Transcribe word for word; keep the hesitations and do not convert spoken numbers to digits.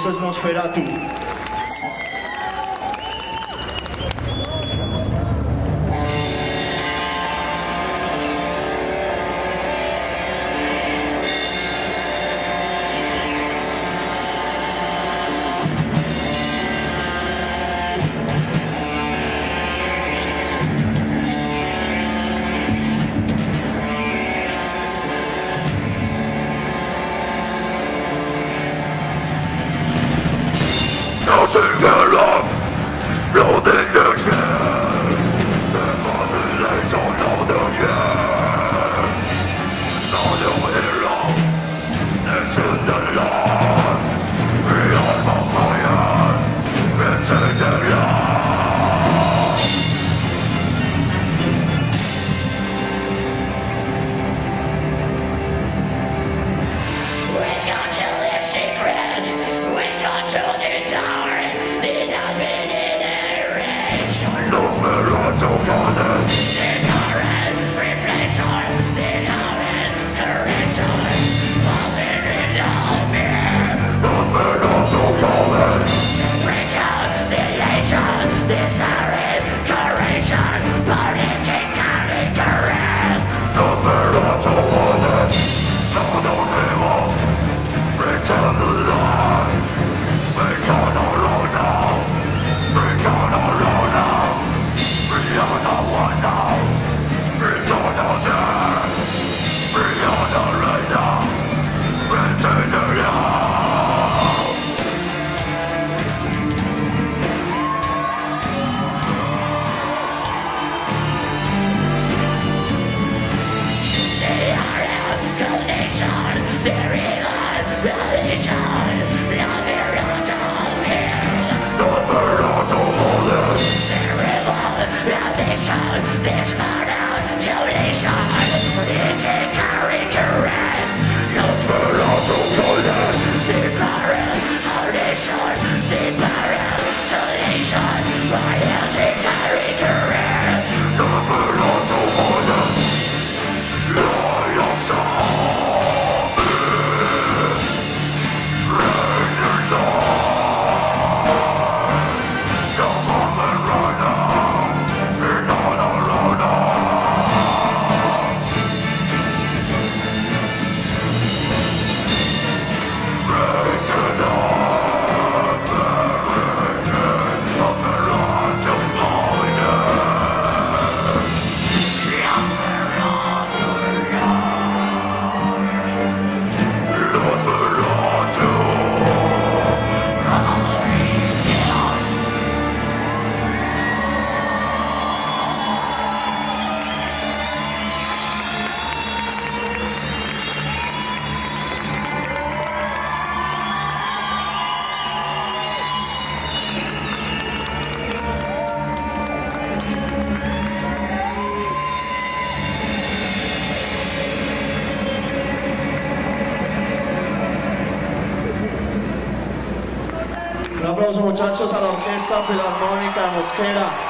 esto es Nosferatu. Nothing but love, loading the chair. The population of the year. Not a hero, this is the law. We are the fire, we take the law. We got to the secret, we got to the tower. Nosferatu Goddess. Ignorant replacement, ignorant correction, falling in love here. Nosferatu Goddess. Break out the elation, desiring correction, politically correct. Nosferatu Goddess. Not on evil, return to life. We can't alone now, we can't alone now. We are the one now, we are the there. We are the right now, we take the love. They are a condition, they're evil, religion, Nosferatu here. Nosferatu Goddess. Revolution, this modern mutilation, it can carry correct. Nosferatu Goddess. Deparent foundation, deparent solution, why else it carry correct? Nosferatu Goddess. Lie of zombies. Rain your dawn. Come on and run now. We're not alone now. Rain your dawn. Rain of the Lord of holiness. Un aplauso muchachos a la Orquesta Filarmónica Mosquera.